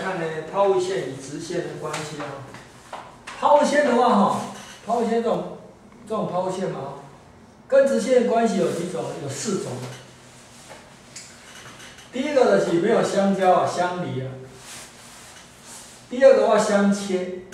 看呢，抛物线与直线的关系啊。抛物线的话哈，抛物线这种抛物线嘛，跟直线的关系有几种？有4种。第一个的是没有相交啊，相离啊。第二个的话相切。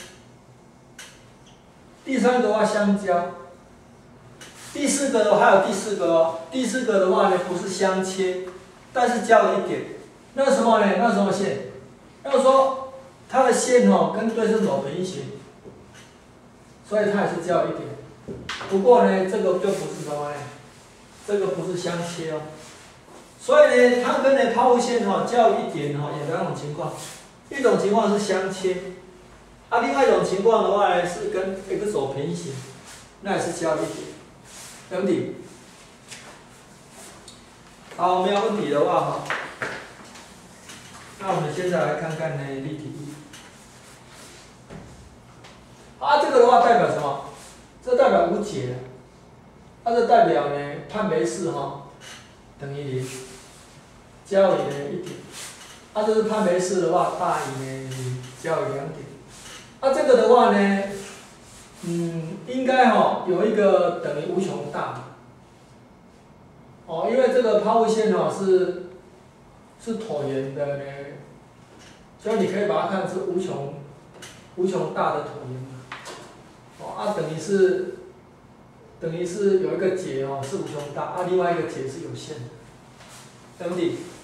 第三个的话相交。第四个的话还有第四个哦，第四个的话呢不是相切，但是交了一点。那什么呢？那什么线？要说它的线哦跟对称轴平行，所以它也是交一点。不过呢，这个就不是什么呢？这个不是相切哦。所以呢，它跟呢抛物线哦交一点哦，有2种情况，一种情况是相切，啊，另外一种情况的话呢是跟 x 轴平行，那也是交一点。没问题。好，没有问题的话哈，那我们现在来看看呢例题。啊，这个的话代表什么？这代表无解，这代表呢判别式哈等于0，交于呢1点。这是判别式的话大于呢0，交于2点。这个的话呢，应该有一个等于无穷大。因为这个抛物线是椭圆的呢，所以你可以把它看是无穷大的椭圆。等于是有一个解是无穷大，另外一个解是有限的，对不对？